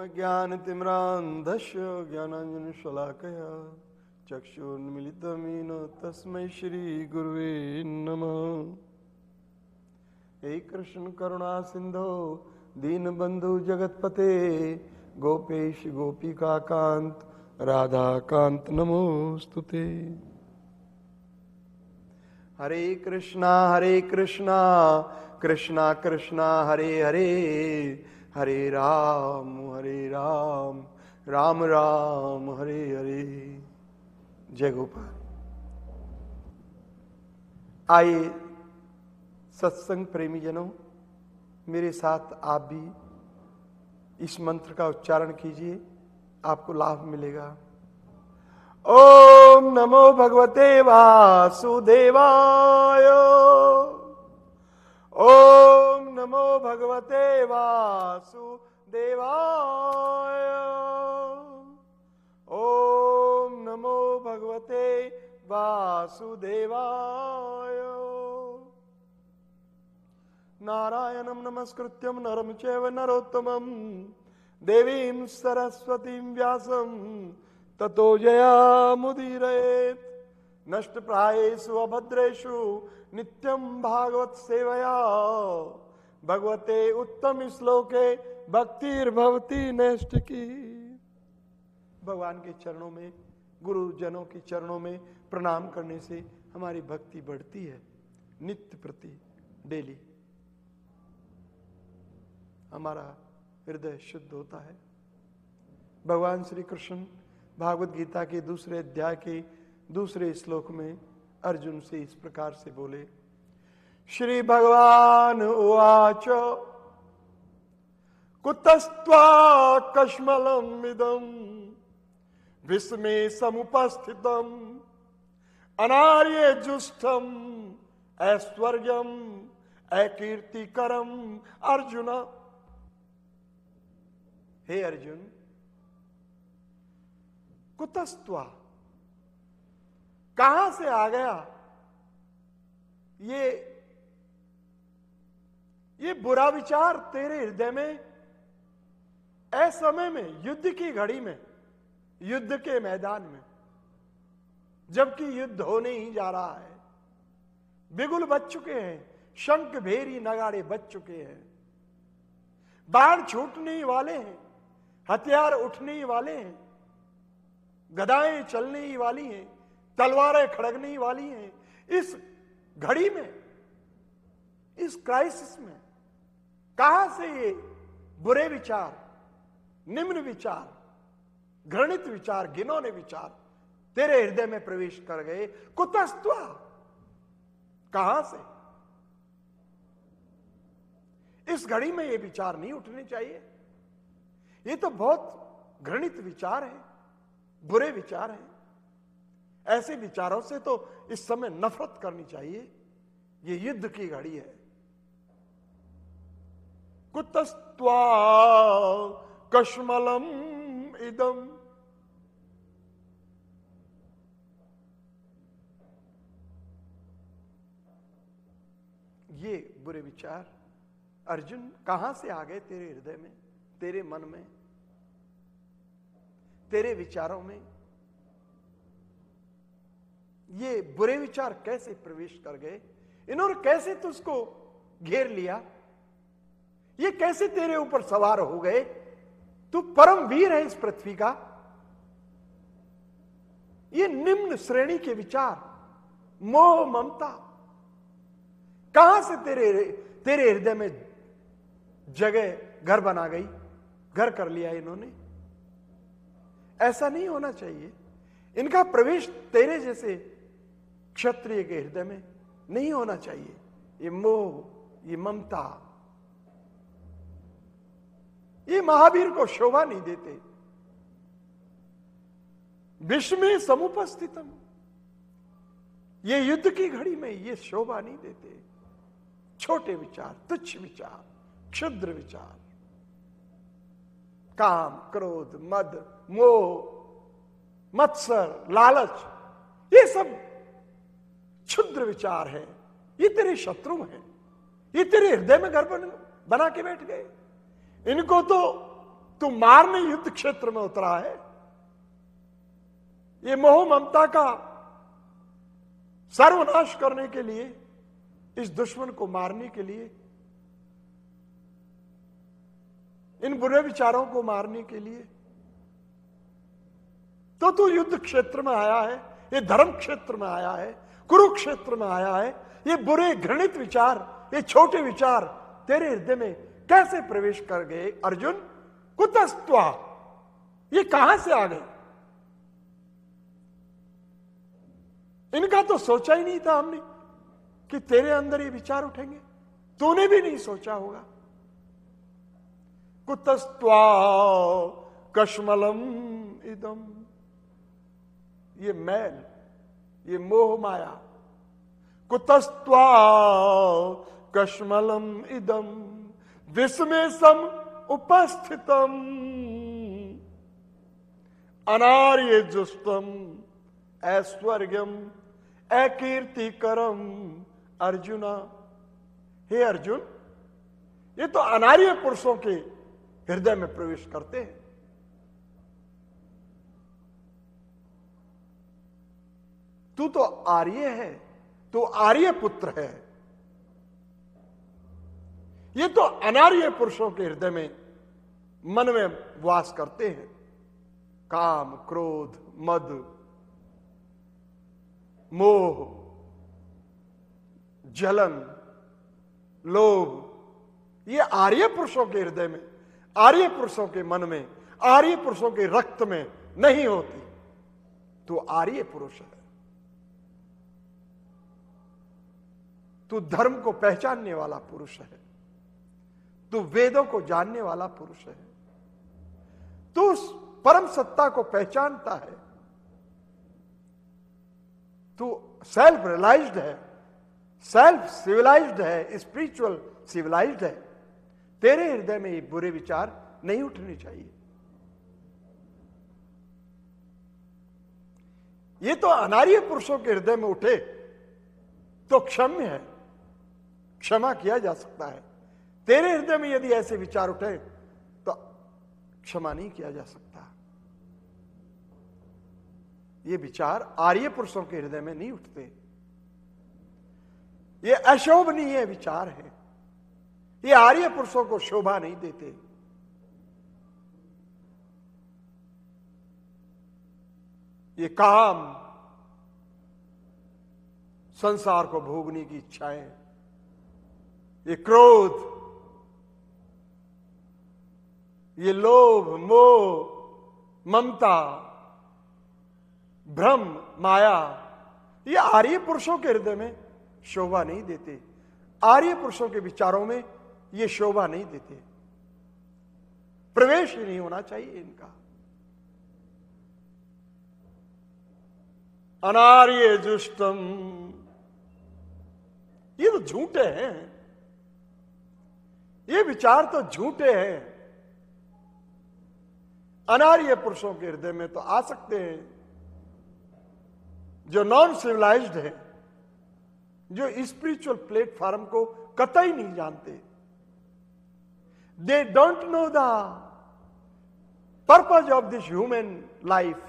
ज्ञानतिमिरान्धस्य ज्ञानाञ्जनशलाकया चक्षुर्मिलितं येन तस्मै श्रीगुरुवे नमः। हे कृष्ण करुणा सिंधो दीनबंधु जगतपते गोपेश गोपिका कांत राधा कांत नमोस्तुते। हरे कृष्णा कृष्णा कृष्णा हरे हरे, हरे राम राम राम हरे हरे। जय गोपाल। आइए सत्संग प्रेमी जनों, मेरे साथ आप भी इस मंत्र का उच्चारण कीजिए, आपको लाभ मिलेगा। ओम नमो भगवते वासुदेवाय, ओम नमो भगवते वासुदेवाय, ओम नमो भगवते वासुदेवाय। नारायणं नमस्कृत्यं नरं चैव नरोत्तमं देवीं सरस्वतीं व्यासं ततो जयामुदीरयेत्। नष्टप्रायेषु अभद्रेषु नित्यं भागवत सेवया भगवते उत्तम श्लोके भक्तिर्भवति नैष्ठिकी। भगवान के चरणों में, गुरुजनों के चरणों में प्रणाम करने से हमारी भक्ति बढ़ती है। नित्य प्रति डेली हमारा हृदय शुद्ध होता है। भगवान श्री कृष्ण भागवत गीता के दूसरे अध्याय के दूसरे श्लोक में अर्जुन से इस प्रकार से बोले। श्री भगवान उवाच कुतस्त्वा कश्मलम् इदम् विस्मे समुपस्थितम् अनार्ये जुष्टम् ऐश्वर्यम् अकीर्तिकरम्। अर्जुन, हे अर्जुन, कुतस्त्वा, कहां से आ गया ये बुरा विचार तेरे हृदय में असमय में, युद्ध की घड़ी में, युद्ध के मैदान में, जबकि युद्ध होने ही जा रहा है। बिगुल बज चुके हैं, शंख भेरी नगाड़े बज चुके हैं, बाण छूटने ही वाले हैं, हथियार उठने ही वाले हैं, गदाएं चलने ही वाली हैं, तलवारें खड़कने ही वाली हैं। इस घड़ी में, इस क्राइसिस में कहां से ये बुरे विचार, निम्न विचार, घृणित विचार, घिनौने विचार तेरे हृदय में प्रवेश कर गए? कुतस्त्वा, कहां से? इस घड़ी में ये विचार नहीं उठने चाहिए। ये तो बहुत घृणित विचार है, बुरे विचार हैं। ऐसे विचारों से तो इस समय नफरत करनी चाहिए। ये युद्ध की घड़ी है। कुतस्त्वा कश्मलम् इदम्, ये बुरे विचार अर्जुन कहां से आ गए तेरे हृदय में, तेरे मन में, तेरे विचारों में? ये बुरे विचार कैसे प्रवेश कर गए? इन्होंने कैसे तुझको घेर लिया? ये कैसे तेरे ऊपर सवार हो गए? तू परम वीर है इस पृथ्वी का। ये निम्न श्रेणी के विचार, मोह ममता कहां से तेरे हृदय में जगह, घर बना गई, घर कर लिया इन्होंने? ऐसा नहीं होना चाहिए। इनका प्रवेश तेरे जैसे क्षत्रिय के हृदय में नहीं होना चाहिए। ये मोह, ये ममता, ये महावीर को शोभा नहीं देते। विश्व में समुपस्थितम, ये युद्ध की घड़ी में ये शोभा नहीं देते। छोटे विचार, तुच्छ विचार, क्षुद्र विचार, काम, क्रोध, मद, मोह, मत्सर, लालच, ये सब क्षुद्र विचार है। ये तेरे शत्रु हैं। ये तेरे हृदय में घर बना के बैठ गए। इनको तो तू मारने युद्ध क्षेत्र में उतरा है। ये मोह ममता का सर्वनाश करने के लिए, इस दुश्मन को मारने के लिए, इन बुरे विचारों को मारने के लिए तो तू युद्ध क्षेत्र में आया है, ये धर्म क्षेत्र में आया है, कुरुक्षेत्र में आया है। ये बुरे घृणित विचार, ये छोटे विचार तेरे हृदय में कैसे प्रवेश कर गए अर्जुन? कुतस्त्वा, ये कहां से आ गए? इनका तो सोचा ही नहीं था हमने कि तेरे अंदर ये विचार उठेंगे। तूने भी नहीं सोचा होगा। कुतस्त्वा कश्मलम इदम, ये मैल, ये मोह माया। कुतस्त्वा कश्मलम इदम विस्मे सम उपस्थितम अनार्य जुष्टम ऐश्वर्यम अकीर्तिकरम अर्जुना। हे अर्जुन, ये तो अनार्य पुरुषों के हृदय में प्रवेश करते हैं। तू तो आर्य है, तू आर्य पुत्र है। ये तो अनार्य पुरुषों के हृदय में, मन में वास करते हैं। काम, क्रोध, मद, मोह, जलन, लोभ, ये आर्य पुरुषों के हृदय में, आर्य पुरुषों के मन में, आर्य पुरुषों के रक्त में नहीं होती। तू आर्य पुरुष है। तू धर्म को पहचानने वाला पुरुष है। तू वेदों को जानने वाला पुरुष है। तू उस परम सत्ता को पहचानता है। तू सेल्फ रियलाइज्ड है, सेल्फ सिविलाइज्ड है, स्पिरिचुअल सिविलाइज्ड है। तेरे हृदय में ये बुरे विचार नहीं उठने चाहिए। ये तो अनार्य पुरुषों के हृदय में उठे तो क्षम्य है, क्षमा किया जा सकता है। तेरे हृदय में यदि ऐसे विचार उठे तो क्षमा नहीं किया जा सकता। ये विचार आर्य पुरुषों के हृदय में नहीं उठते। ये अशोभनीय विचार है। ये आर्य पुरुषों को शोभा नहीं देते। ये काम, संसार को भोगने की इच्छाएं, ये क्रोध, ये लोभ, मोह, ममता, भ्रम, माया, ये आर्य पुरुषों के हृदय में शोभा नहीं देते। आर्य पुरुषों के विचारों में ये शोभा नहीं देते। प्रवेश ही नहीं होना चाहिए इनका। अनार्य जुष्टम, ये तो झूठे हैं। ये विचार तो झूठे हैं। अनार्य पुरुषों के हृदय में तो आ सकते हैं जो नॉन सिविलाइज्ड है, जो स्पिरिचुअल प्लेटफॉर्म को कतई नहीं जानते। They don't know the purpose of this human life.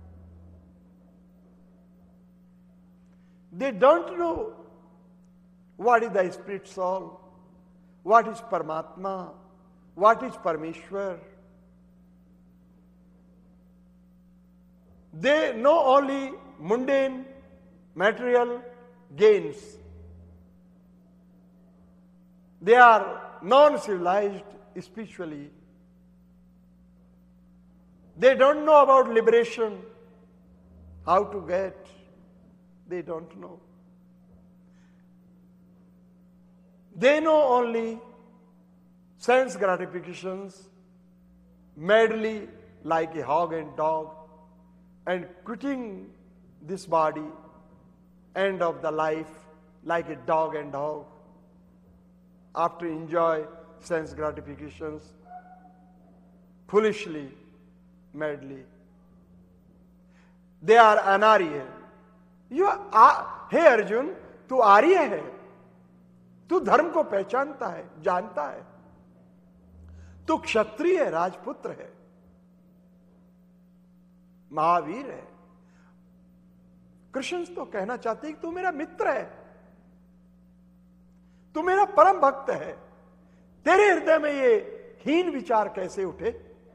They don't know what is the spirit soul, what is परमात्मा, व्हाट इज परमेश्वर। They know only mundane material gains. They are non-civilized spiritually. They don't know about liberation, how to get. They don't know. They know only sense gratifications, madly like a hog and dog, and quitting this body, end of the life, like a dog and dog, after enjoy sense gratifications, foolishly, madly. They are anarya. You are, हे अर्जुन, तू आर्य है। तू धर्म को पहचानता है, जानता है। तू क्षत्रिय है, राजपुत्र है, महावीर है। कृष्ण तो कहना चाहते हैं कि तू मेरा मित्र है, तू मेरा परम भक्त है। तेरे हृदय में ये हीन विचार कैसे उठे,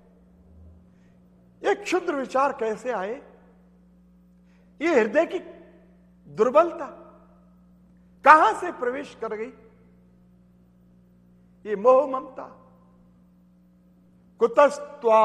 ये क्षुद्र विचार कैसे आए, ये हृदय की दुर्बलता कहां से प्रवेश कर गई, ये मोह ममता। कुतस्त्वा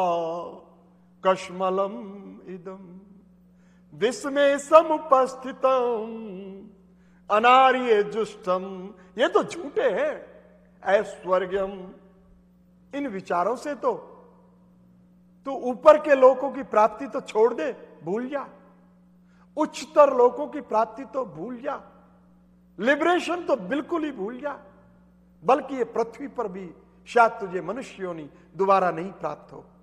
कश्मलम इदम विस्मे समुपस्थितम अनार्य जुष्टम। ये तो झूठे हैं। ऐश्वर्यम, इन विचारों से तो तू ऊपर के लोगों की प्राप्ति तो छोड़ दे, भूल जा। उच्चतर लोगों की प्राप्ति तो भूल जा, लिबरेशन तो बिल्कुल ही भूल जा। बल्कि ये पृथ्वी पर भी शायद तुझे मनुष्य योनि दोबारा नहीं प्राप्त हो।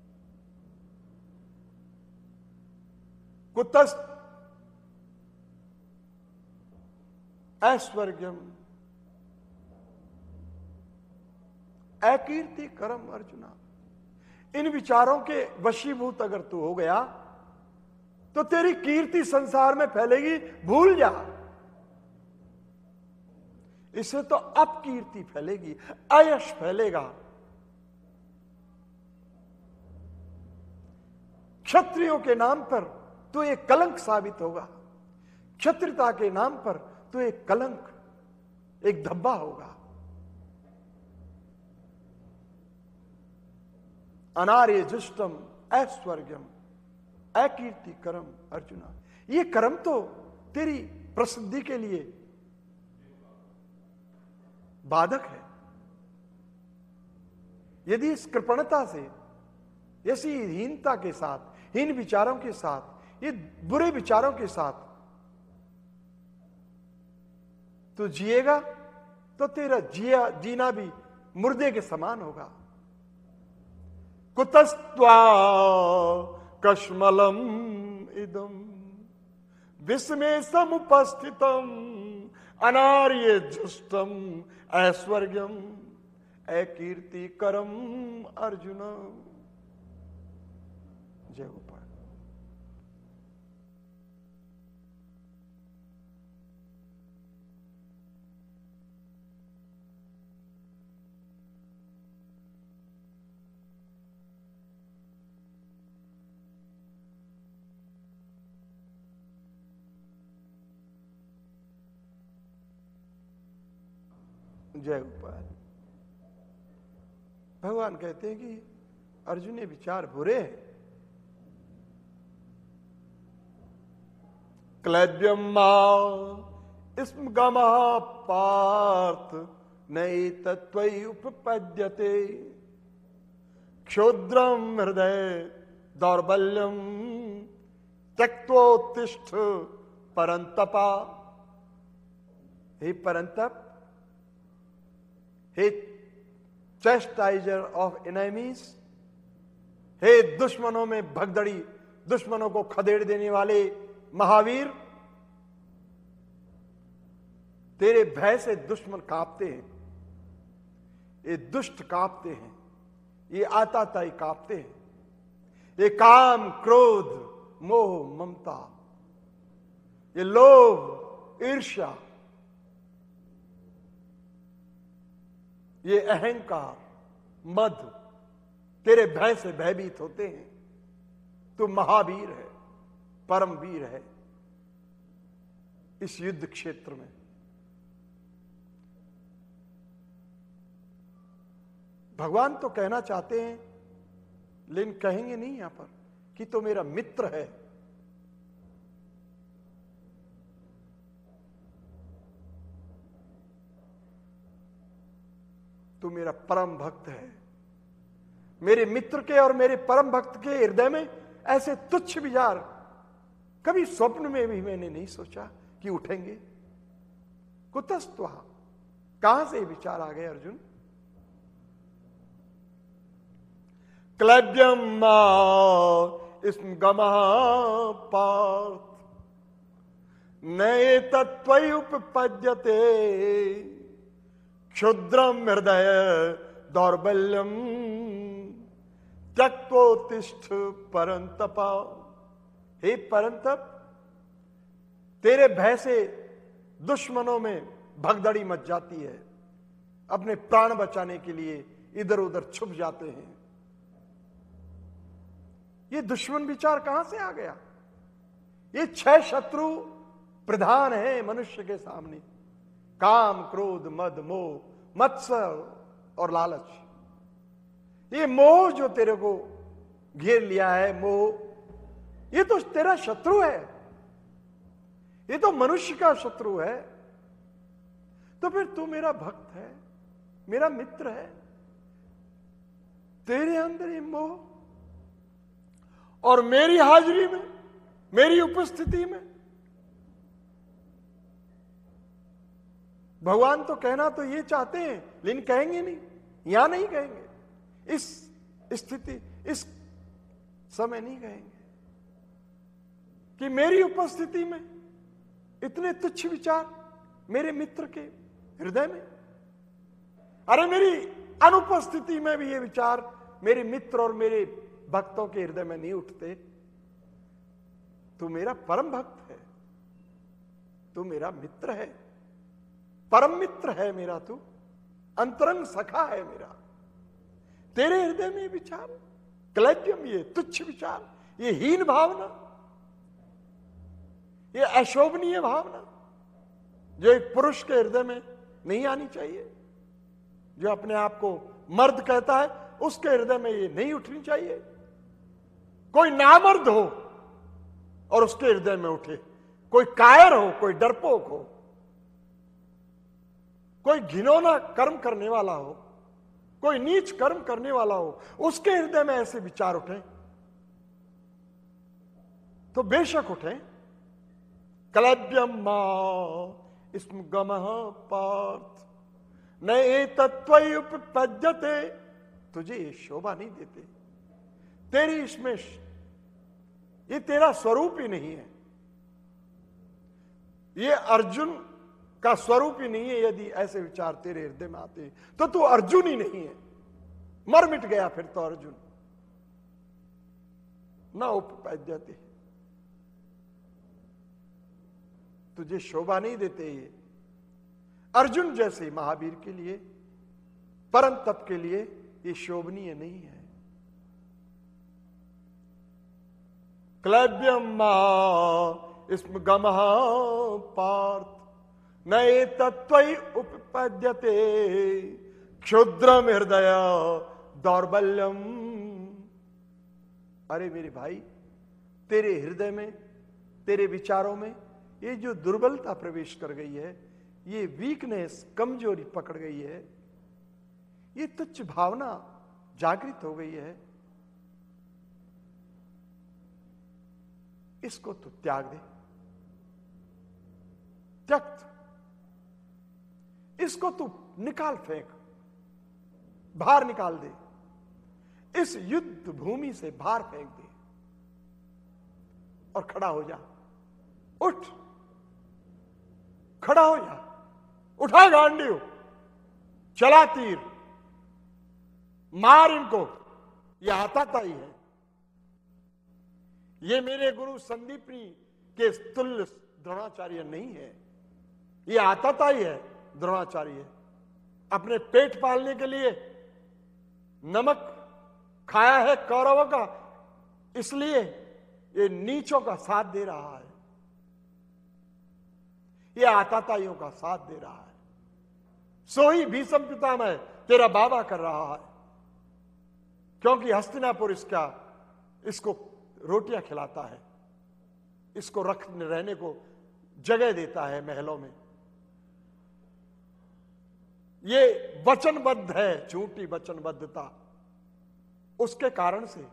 कुतस्त ऐश्वर्यम अकीर्ति कर्म अर्जुना। इन विचारों के वशीभूत अगर तू हो गया तो तेरी कीर्ति संसार में फैलेगी, भूल जा। इससे तो अपकीर्ति फैलेगी, अयश फैलेगा। क्षत्रियों के नाम पर तो एक कलंक साबित होगा, क्षत्रियता के नाम पर तो एक कलंक, एक धब्बा होगा। अनार्य जुष्टम ऐश्वर्यम अकीर्ति कर्म अर्जुना। ये कर्म तो तेरी प्रसिद्धि के लिए बाधक है। यदि इस कृपणता से, ऐसी हीनता के साथ, हीन विचारों के साथ, ये बुरे विचारों के साथ तो जिएगा तो तेरा जीना भी मुर्दे के समान होगा। कुतस्त्वा कश्मलम इदम विस्मे समुपस्थितम अनार्य जुष्टम ऐश्वर्यम अकीर्ति करम अर्जुन। जय गोपाल। जय गोपाल। भगवान कहते हैं कि अर्जुन ये विचार बुरे हैं। क्लैब्यम इसम गमः पार्थ नई तत्वयि उपपद्यते क्षुद्रम हृदय दौर्बल्यम त्यक्तोत्तिष्ठ परंतपा। हे परंतप, हे चेस्टाइजर ऑफ एनिमीज, हे दुश्मनों में भगदड़ी, दुश्मनों को खदेड़ देने वाले महावीर, तेरे भय से दुश्मन कांपते हैं, ये दुष्ट कांपते हैं, ये आताताई कांपते हैं। ये काम, क्रोध, मोह, ममता, ये लोभ, ईर्ष्या, ये अहंकार, मद तेरे भय से भयभीत होते हैं। तू महावीर है, परम वीर है इस युद्ध क्षेत्र में। भगवान तो कहना चाहते हैं, लेकिन कहेंगे नहीं यहां पर कि तो मेरा मित्र है। तू मेरा परम भक्त है। मेरे मित्र के और मेरे परम भक्त के हृदय में ऐसे तुच्छ विचार कभी स्वप्न में भी मैंने नहीं सोचा कि उठेंगे। कुतस्त्वा, कहां से विचार आ गए अर्जुन? क्लैब्यम इसम गमः पार्थ नए तत्वयि उपपद्यते क्षुद्रम हृदय दौर्बल्यम त्यक्तोत्तिष्ठ परंतप। हे परंतप, तेरे भय से दुश्मनों में भगदड़ी मच जाती है, अपने प्राण बचाने के लिए इधर उधर छुप जाते हैं। ये दुश्मन विचार कहां से आ गया? ये 6 शत्रु प्रधान है मनुष्य के सामने, काम, क्रोध, मद, मोह, मत्सर और लालच। ये मोह जो तेरे को घेर लिया है, मोह, ये तो तेरा शत्रु है, ये तो मनुष्य का शत्रु है। तो फिर तू मेरा भक्त है, मेरा मित्र है, तेरे अंदर ये मोह और मेरी हाजिरी में, मेरी उपस्थिति में। भगवान तो कहना तो ये चाहते हैं, लेकिन कहेंगे नहीं, यहां नहीं कहेंगे, इस स्थिति, इस समय नहीं कहेंगे कि मेरी उपस्थिति में इतने तुच्छ विचार मेरे मित्र के हृदय में। अरे मेरी अनुपस्थिति में भी ये विचार मेरे मित्र और मेरे भक्तों के हृदय में नहीं उठते। तू मेरा परम भक्त है, तू मेरा मित्र है, परम मित्र है मेरा, तू अंतरंग सखा है मेरा। तेरे हृदय में विचार क्लैब्यम, ये तुच्छ विचार, ये हीन भावना, ये अशोभनीय भावना जो एक पुरुष के हृदय में नहीं आनी चाहिए, जो अपने आप को मर्द कहता है उसके हृदय में ये नहीं उठनी चाहिए। कोई नामर्द हो और उसके हृदय में उठे, कोई कायर हो, कोई डरपोक हो, कोई घिनौना कर्म करने वाला हो, कोई नीच कर्म करने वाला हो, उसके हृदय में ऐसे विचार उठे तो बेशक उठे। क्लैब्यम स्म गमः पार्थ न एतत्त्वयि उपपद्यते। तुझे ये शोभा नहीं देते, तेरी इसमें ये तेरा स्वरूप ही नहीं है, ये अर्जुन का स्वरूप ही नहीं है। यदि ऐसे विचार तेरे हृदय में आते तो तू अर्जुन ही नहीं है, मर मिट गया फिर तो अर्जुन। न उपपद्यते, तुझे शोभा नहीं देते ये। अर्जुन जैसे महावीर के लिए, परम तप के लिए ये शोभनीय नहीं है। क्लैब्यम स्म गमः पार्थ न एतत्त्वयि उपपद्यते क्षुद्रम हृदय दौर्बल्यम। अरे मेरे भाई, तेरे हृदय में, तेरे विचारों में ये जो दुर्बलता प्रवेश कर गई है, ये वीकनेस, कमजोरी पकड़ गई है, ये तुच्छ भावना जागृत हो गई है, इसको तू त्याग दे, त्यक्त, इसको तू निकाल फेंक, बाहर निकाल दे, इस युद्ध भूमि से बाहर फेंक दे और खड़ा हो जा। उठ, खड़ा हो जा, उठा गांडीव, चला तीर, मार इनको। ये आताताई है, ये मेरे गुरु संदीपनी के तुल्य द्रोणाचार्य नहीं है, ये आताताई है, द्रोणाचार्य। अपने पेट पालने के लिए नमक खाया है कौरवों का, इसलिए ये नीचों का साथ दे रहा है, ये आताताइयों का साथ दे रहा है। सो ही भीष्म पितामह तेरा बाबा कर रहा है, क्योंकि हस्तिनापुर इसको रोटियां खिलाता है, इसको रहने को जगह देता है महलों में। ये वचनबद्ध है, झूठी वचनबद्धता, उसके कारण से,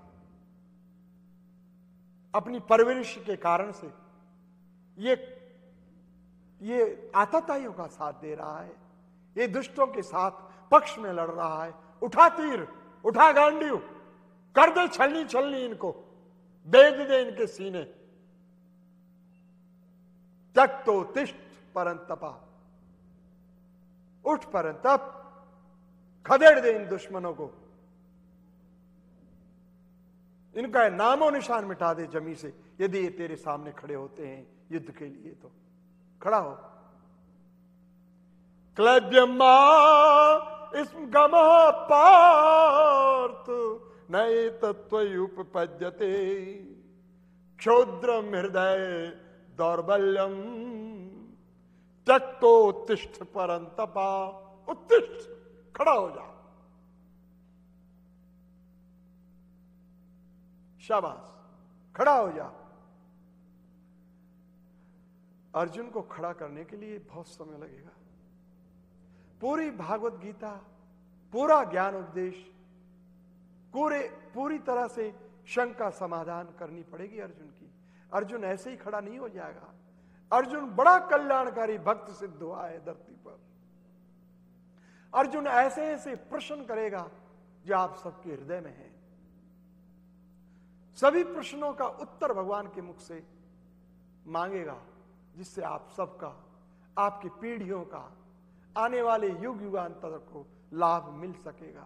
अपनी परवरिश के कारण से ये आताताइयों का साथ दे रहा है, ये दुष्टों के साथ पक्ष में लड़ रहा है। उठा तीर, उठा गांडीव, कर दे छलनी छलनी इनको, बेच दे इनके सीने। त्यक्तोत्तिष्ठ परंतपा, उठ परंतप, खदेड़ दे इन दुश्मनों को, इनका नामो निशान मिटा दे जमी से। यदि ये तेरे सामने खड़े होते हैं युद्ध के लिए तो खड़ा हो। क्लैब्यम्मा इसम गमः पार्थ नए तत्त्वयुपपद्यते क्षोद्रम हृदय दौर्बल्यम त्यक्तोत्तिष्ठ परंतपा। उत्तिष्ठ, खड़ा हो जा। शाबाश, खड़ा हो जा। अर्जुन को खड़ा करने के लिए बहुत समय लगेगा। पूरी भागवत गीता, पूरा ज्ञान उपदेश, पूरी तरह से शंका समाधान करनी पड़ेगी अर्जुन की। अर्जुन ऐसे ही खड़ा नहीं हो जाएगा। अर्जुन बड़ा कल्याणकारी भक्त सिद्ध हुआ है धरती पर। अर्जुन ऐसे ऐसे प्रश्न करेगा जो आप सबके हृदय में है। सभी प्रश्नों का उत्तर भगवान के मुख से मांगेगा, जिससे आप सबका, आपकी पीढ़ियों का, आने वाले युग युगांतर को लाभ मिल सकेगा।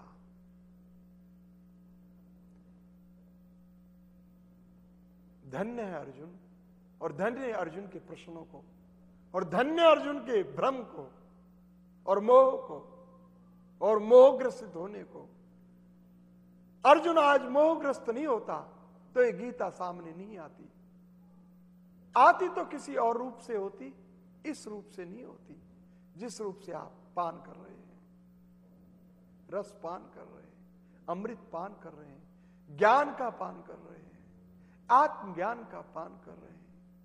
धन्य है अर्जुन, और धन्य है अर्जुन के प्रश्नों को, और धन्य अर्जुन के भ्रम को और मोह को और मोहग्रसित होने को। अर्जुन आज मोहग्रस्त नहीं होता तो ये गीता सामने नहीं आती। आती तो किसी और रूप से होती, इस रूप से नहीं होती जिस रूप से आप पान कर रहे हैं, रस पान कर रहे हैं, अमृत पान कर रहे हैं, ज्ञान का पान कर रहे हैं, आत्मज्ञान का पान कर रहे हैं।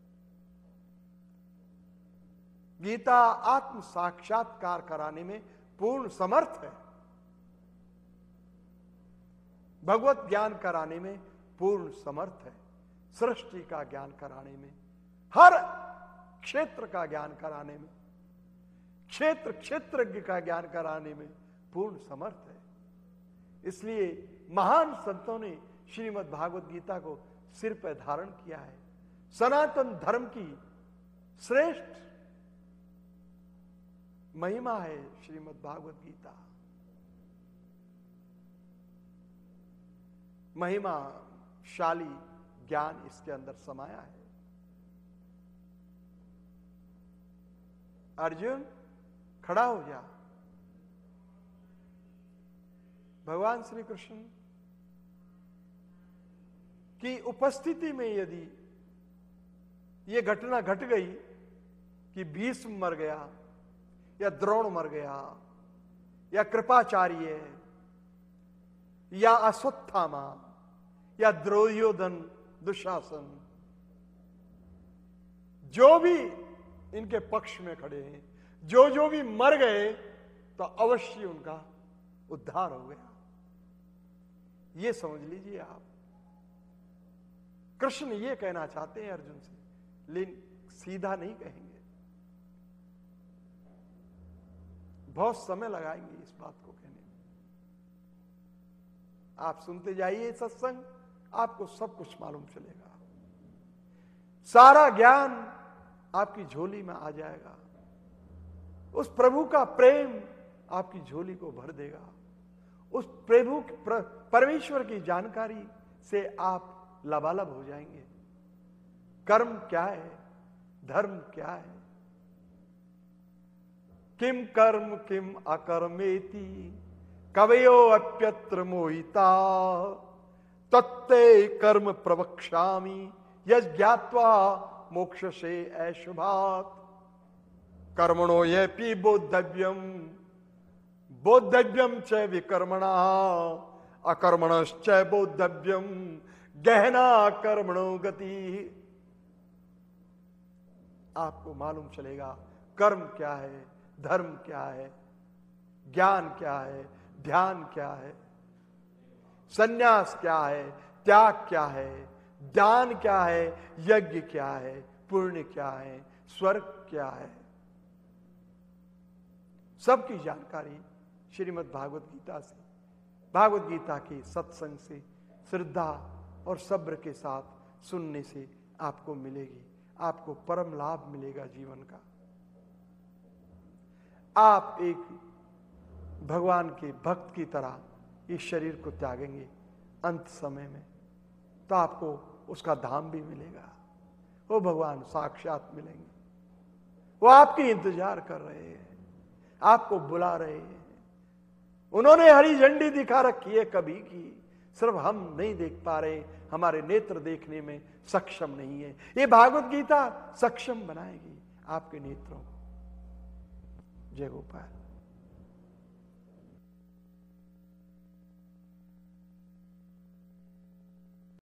गीता आत्म साक्षात्कार कराने में पूर्ण समर्थ है, भगवत ज्ञान कराने में पूर्ण समर्थ है, सृष्टि का ज्ञान कराने में, हर क्षेत्र का ज्ञान कराने में, क्षेत्रज्ञ का ज्ञान कराने में पूर्ण समर्थ है। इसलिए महान संतों ने श्रीमद् भागवत गीता को सिर पर धारण किया है। सनातन धर्म की श्रेष्ठ महिमा है श्रीमद् भागवत गीता। महिमाशाली ज्ञान इसके अंदर समाया है। अर्जुन, खड़ा हो जा। भगवान श्री कृष्ण की उपस्थिति में यदि यह घटना घट गई कि भीष्म मर गया, या द्रोण मर गया, या कृपाचार्य, या अश्वत्थामा, या दुर्योधन, दुशासन, जो भी इनके पक्ष में खड़े हैं, जो भी मर गए, तो अवश्य उनका उद्धार हो गया। ये समझ लीजिए आप। कृष्ण ये कहना चाहते हैं अर्जुन से, लेकिन सीधा नहीं कहेंगे, बहुत समय लगाएंगे इस बात को कहने में। आप सुनते जाइए सत्संग, आपको सब कुछ मालूम चलेगा। सारा ज्ञान आपकी झोली में आ जाएगा। उस प्रभु का प्रेम आपकी झोली को भर देगा। उस प्रभु परमेश्वर की जानकारी से आप लबालब हो जाएंगे। कर्म क्या है, धर्म क्या है, किम कर्म किम अकर्मेति कवयो अप्यत्र मोहिता तत्ते कर्म प्रवक्ष्यामि यज्ञात्वा मोक्ष से ऐशुभात कर्मणो येपि बोद्धव्यम च विकर्मणा अकर्मणश्च बोद्धव्यम गहना कर्मणो गति। आपको मालूम चलेगा कर्म क्या है, धर्म क्या है, ज्ञान क्या है, ध्यान क्या है, संन्यास क्या है, त्याग क्या है, दान क्या है, यज्ञ क्या है, पुण्य क्या है, स्वर्ग क्या है। सबकी जानकारी श्रीमद् भागवत गीता से, भागवत गीता के सत्संग से, श्रद्धा और सब्र के साथ सुनने से आपको मिलेगी। आपको परम लाभ मिलेगा जीवन का। आप एक भगवान के भक्त की तरह इस शरीर को त्यागेंगे अंत समय में, तो आपको उसका धाम भी मिलेगा। वो भगवान साक्षात मिलेंगे, वो आपकी इंतजार कर रहे हैं, आपको बुला रहे हैं। उन्होंने हरी झंडी दिखा रखी है कभी की, सिर्फ हम नहीं देख पा रहे, हमारे नेत्र देखने में सक्षम नहीं है। ये भागवत गीता सक्षम बनाएगी आपके नेत्रों को। जय गोपाल।